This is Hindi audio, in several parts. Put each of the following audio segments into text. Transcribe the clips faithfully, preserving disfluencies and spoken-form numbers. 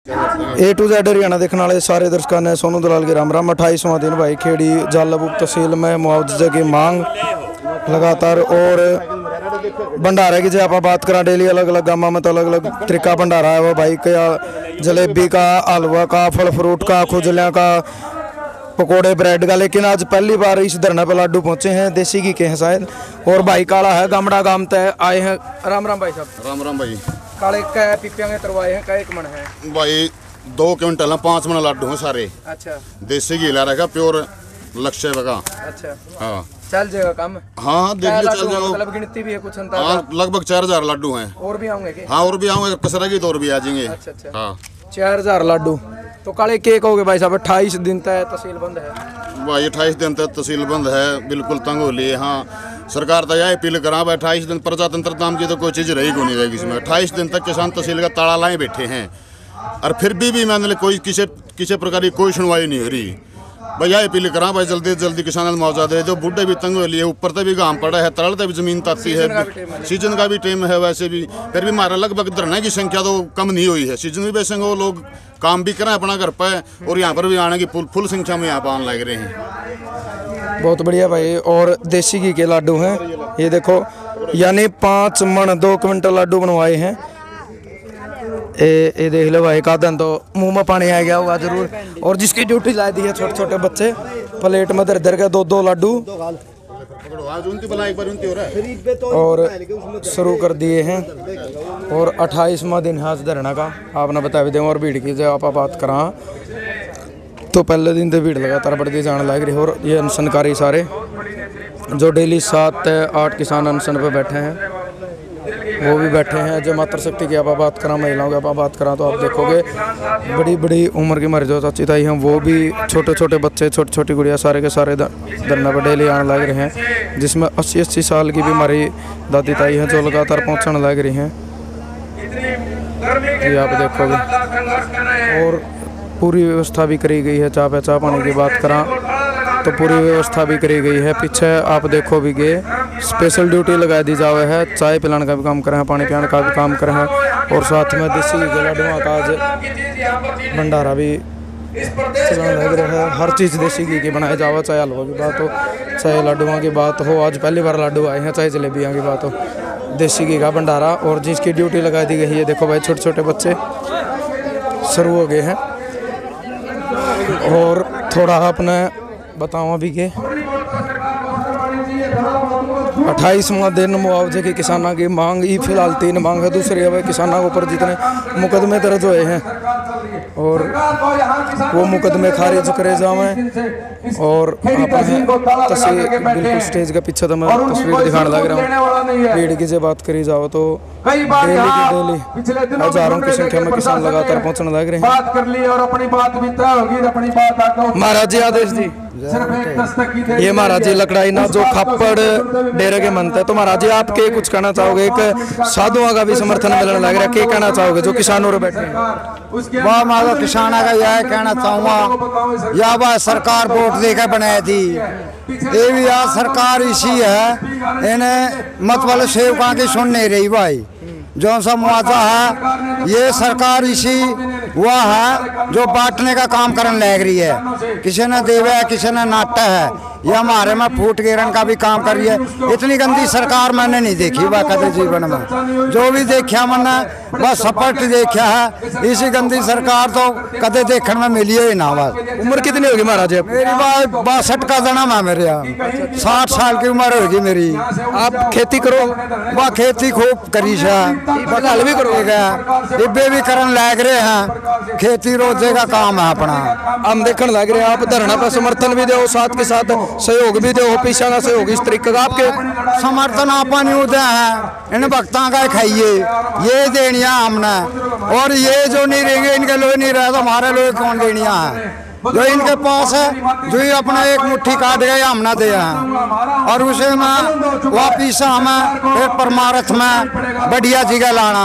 ए टू जेड हरियाणा देखने वाले सारे दर्शकों ने सोनू दलाल के राम राम। अट्ठाईसवां दिन भाई खेड़ी जालबुक तहसील में मुआवजे की मांग लगातार और भंडारे की जो आप बात करें डेली अलग अलग गाँव में तो अलग अलग तरीका भंडारा है वो भाई क्या जलेबी का, हलवा का, फल फ्रूट का, खुजलियाँ का, पकोड़े ब्रेड का। लेकिन आज पहली बार इस धरना पे लाडू पहुंचे हैं, देसी घी के हैं शायद। और भाई काला है गामड़ा गाम तय आए हैं। राम राम भाई साहब। राम राम भाई। काले का पिपिया के तरवाए हैं, कई मन है भाई? दो क्विंटल है, पाँच मन लाडू हैं सारे। अच्छा। देसी घी ला रखा प्योर लक्ष्य का। अच्छा हाँ चल जाएगा काम। हाँ देखिए चल जाएगा। मतलब गिनती भी है कुछ अंतर? हाँ लगभग चार हजार लाडू हैं। और भी आऊंगे? हाँ और भी आऊंगे, कसरेगी तो और भी आ जाएंगे। अच्छा अच्छा हाँ चार हजार लाडू। तो काले के कहोगे भाई साहब? अट्ठाईस दिन तक तहसील बंद है भाई। अट्ठाईस दिन तक तहसील बंद है, बिल्कुल तंग हो लिए। हाँ सरकार तो यह अपील करा भाई अट्ठाईस दिन प्रजातंत्र नाम की तो कोई चीज़ रही को नहीं रहेगी इसमें। अट्ठाईस दिन तक किसान तहसील का ताला लाए बैठे हैं और फिर भी भी मान कोई किसी किसी प्रकार की कोई सुनवाई नहीं हो रही। भाई यह अपील करा भाई जल्दी जल्दी किसान मुआवजा दे दो। बूढ़े भी तंग हो लिए, ऊपर से भी घाम पड़ा है, तरल से भी जमीन ताती है, सीजन का भी टाइम है। वैसे भी फिर भी हमारा लगभग धरने की संख्या तो कम नहीं हुई है। सीजन भी वैसे वो लोग काम भी करें अपना घर पर और यहाँ पर भी आने की फुल फुल संख्या में यहाँ पर आने लग रहे हैं। बहुत बढ़िया भाई। और देसी घी के लाडू हैं ये देखो, यानी पाँच मन दो क्विंटल लाडू बनवाए हैं। ए ए देख लो भाई, का दिन तो मुंह में पानी आ गया होगा जरूर। और जिसकी ड्यूटी ला दी है छोटे छोटे बच्चे प्लेट में दर दर के दो दो लाडू और शुरू कर दिए हैं। और अट्ठाईसवां दिन है आज धरना का, आपने बता भी दें। और भीड़ की जो आप बात करा तो पहले दिन तो भीड़ लगातार बढ़ती जाने लग रही है। और ये अनशनकारी सारे जो डेली सात आठ किसान अनशन पे बैठे हैं वो भी बैठे हैं। जो मातृ शक्ति की आप बात करा, महिलाओं की आप बात करा तो आप देखोगे बड़ी बड़ी उम्र की हमारे जो चाची ताई हैं वो भी, छोटे छोटे बच्चे, छोटी छोटी गुड़िया सारे के सारे धरना पर डेली आने लग रहे हैं। जिसमें अस्सी अस्सी साल की भी हमारी दादी ताई हैं जो लगातार पहुँचने लग रही हैं। ये आप देखोगे और पूरी व्यवस्था भी करी गई है। चाय पे चाय पानी की बात करा तो पूरी व्यवस्था भी करी गई है। पीछे आप देखो भी गए स्पेशल ड्यूटी लगा दी जावे है, चाय पिलाने का भी काम करे हैं, पानी पिलाने का भी काम करे हैं। और साथ में देसी घी लाडुआ का आज भंडारा भी चलाने लग रहा है। हर चीज़ देसी घी की बनाया जावा, चाहे हलवा की बात हो, चाहे लाडुआ की बात हो। आज पहली बार लाडू आए हैं, चाहे जलेबियाँ की बात हो, देसी घी का भंडारा। और जिसकी ड्यूटी लगा दी गई है देखो भाई, छोटे छोटे बच्चे शुरू हो गए हैं। और थोड़ा अपने बताओ अभी के अट्ठाईसवां दिन मुआवजे की किसानों की मांग ही फिलहाल तीन मांग है। दूसरी है किसानों के ऊपर जितने मुकदमे दर्ज हुए हैं और वो मुकदमे खारिज करे जावें। और तस्वीर बिल्कुल स्टेज के पीछे तो मैं तस्वीर दिखाने लग रहा हूँ। भीड़ की जो बात करी जाओ तो डेली की डेली हजारों की संख्या में किसान लगातार पहुँचने लग रहे हैं। महाराज जी आदेश जी, ये महाराज जी लकड़ाई ना जो खापड़ डेरे के मनते, तो महाराज जी आप के कुछ कहना चाहोगे? एक साधुओं का भी समर्थन मिलने लग रहा है, क्या कहना चाहोगे जो किसानों में बैठे हैं? वाह मारो किसाना का यह कहना चाहूँगा, या वह सरकार वोट देकर बनाई थी, ये भी यार सरकार इसी है, इन्हें मत वाले सेवकों की सुन नहीं रही भाई। जो सा मुआवजा है ये सरकार इसी वह है जो बांटने का काम करने लग रही है। किसी ने देवे है, किसी ने नाटा है, ये हमारे में फूट गिरन का भी काम कर रही है। इतनी गंदी सरकार मैंने नहीं देखी वह कदे जीवन में। जो भी देखा मैंने बस सपट देखा है, इसी गंदी सरकार तो कदे देखने में मिली ही ना। बस उम्र कितनी होगी महाराज? मेरी बात बासठ का जन्म है मेरे यहाँ, साठ साल की उम्र होगी मेरी। आप खेती करो? वह खेती खूब करी है, बगाल भी करोगे? इब्बे भी करन लग रहे हैं, खेती रोजे का काम है अपना। हम देखने लग रहे हैं आप धरना पर समर्थन भी दो, साथ के साथ सहयोग भी दो, पीछा का सहयोग इस तरीके का आपके समर्थन आपा नहीं होते हैं। इन भक्तों का खाइए ये देनिया हमने, और ये जो नहीं रहेंगे इनके लोग नहीं रहे तो हमारे लोग कौन देनिया है? जो इनके पास है जो ही अपना एक मुट्ठी काट गए हमने दिया है। और उसे में वापिस हमें एक परमार्थ में बढ़िया जगह लाना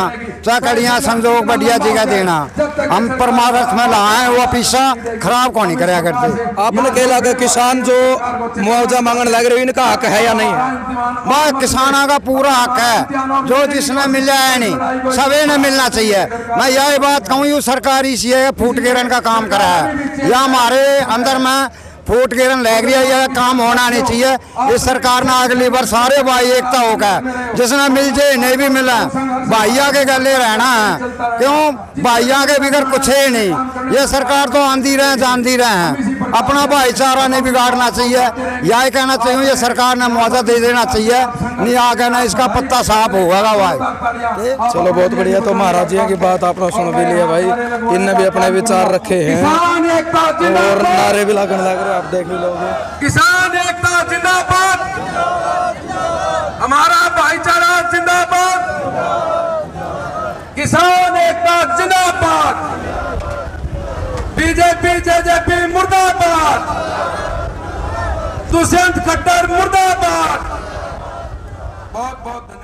चकड़ियाँ संजोग बढ़िया जगह देना। हम परमार्थ में लाए वो पीछा खराब कौन कराया करते। आपने कह लगा किसान जो मुआवजा मांगने लग रहे इनका हक है या नहीं है? वह किसानों का पूरा हक है, जो जिसने मिला है नहीं सभी ने मिलना चाहिए। मैं यही बात कहूँ, यू सरकारी सी है फूट गिरन का काम करा है, या हमारे अंदर में फूट गिरन लग रही है, यह काम होना नहीं चाहिए। इस सरकार ने अगली बार सारे भाई एकता होकर जिसने मिल जाए नहीं भी मिला भाइया के गले रहना है, क्यों भाइया के बिगड़ कुछ है नहीं। ये सरकार तो आंधी रहे जानती रहे हैं, अपना भाईचारा नहीं बिगाड़ना चाहिए। यही कहना चाहिए ये सरकार ने मुआवजा दे देना चाहिए, नहीं आ कहना इसका पत्ता साफ होगा भाई। चलो बहुत बढ़िया। तो महाराज जी की बात आपने सुन भी लिया भाई, इनने भी अपने विचार रखे हैं और नारे भी लगने लग रहे, आप देख भी लोगे। किसान एकता जिंदाबाद, हमारा भाईचारा जिंदाबाद, किसान एकता जिंदाबाद, बीजेपी जेजेपी मुर्दाबाद, दुष्यंत खट्टर मुर्दाबाद। बहुत बहुत